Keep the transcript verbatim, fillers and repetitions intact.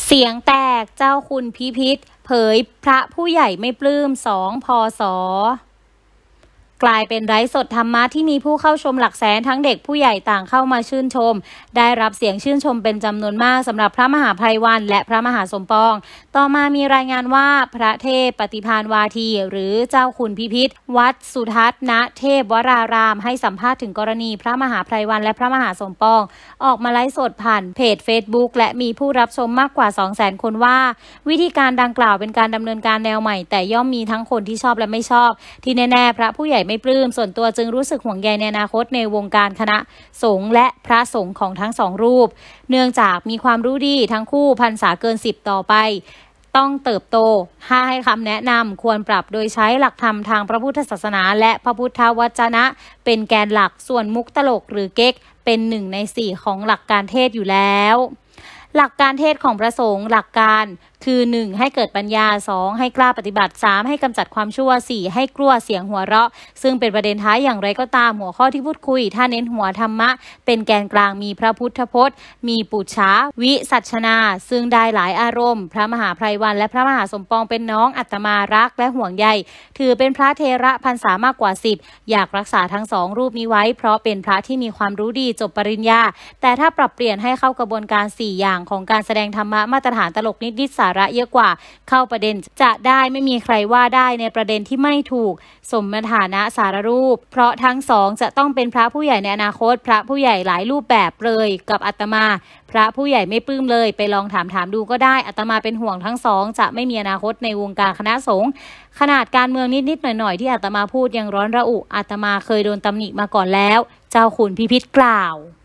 เสียงแตกเจ้าคุณพิพิธเผยพระผู้ใหญ่ไม่ปลื้มสองพศกลายเป็นไลฟ์สดธรรมะที่มีผู้เข้าชมหลักแสนทั้งเด็กผู้ใหญ่ต่างเข้ามาชื่นชมได้รับเสียงชื่นชมเป็นจำนวนมากสำหรับพระมหาไพวันและพระมหาสมปองต่อมามีรายงานว่าพระเทพปฏิภาณวาทีหรือเจ้าคุณพิพิธวัดสุทัศน์ณเทพวรารามให้สัมภาษณ์ถึงกรณีพระมหาไพวันและพระมหาสมปองออกมาไลฟ์สดผ่านเพจ Facebook และมีผู้รับชมมากกว่า สองแสน คนว่าวิธีการดังกล่าวเป็นการดำเนินการแนวใหม่แต่ย่อมมีทั้งคนที่ชอบและไม่ชอบที่แน่ๆพระผู้ใหญ่ไม่ปลื้มส่วนตัวจึงรู้สึกห่วงใยในอนาคตในวงการคณะสงฆ์และพระสงฆ์ของทั้งสองรูปเนื่องจากมีความรู้ดีทั้งคู่พรรษาเกินสิบต่อไปต้องเติบโตถ้าให้คำแนะนำควรปรับโดยใช้หลักธรรมทางพระพุทธศาสนาและพระพุทธวจนะเป็นแกนหลักส่วนมุกตลกหรือเก๊กเป็นหนึ่งในสี่ของหลักการเทศอยู่แล้วหลักการเทศของพระสงฆ์หลักการคือหนึ่งให้เกิดปัญญาสองให้กล้าปฏิบัติสามให้กำจัดความชั่วสี่ให้กลัวเสียงหัวเราะซึ่งเป็นประเด็นท้ายอย่างไรก็ตามหัวข้อที่พูดคุยถ้าเน้นหัวธรรมะเป็นแกนกลางมีพระพุทธพจน์มีปุจฉาวิสัชนาซึ่งได้หลายอารมณ์พระมหาไพวันและพระมหาสมปองเป็นน้องอัตมารักและห่วงใยถือเป็นพระเทระพรรษามากกว่าสิบอยากรักษาทั้งสองรูปนี้ไว้เพราะเป็นพระที่มีความรู้ดีจบปริญญาแต่ถ้าปรับเปลี่ยนให้เข้ากระบวนการสี่อย่างของการแสดงธรรมะมาตรฐานตลกนิดๆสาระเยอะกว่าเข้าประเด็นจะได้ไม่มีใครว่าได้ในประเด็นที่ไม่ถูกสมฐานะสารรูปเพราะทั้งสองจะต้องเป็นพระผู้ใหญ่ในอนาคตพระผู้ใหญ่หลายรูปแบบเลยกับอาตมาพระผู้ใหญ่ไม่ปลื้มเลยไปลองถามถามดูก็ได้อาตมาเป็นห่วงทั้งสองจะไม่มีอนาคตในวงการคณะสงฆ์ขนาดการเมืองนิดๆหน่อยๆที่อาตมาพูดยังร้อนระอุอาตมาเคยโดนตำหนิมาก่อนแล้วเจ้าคุณพิพิธกล่าว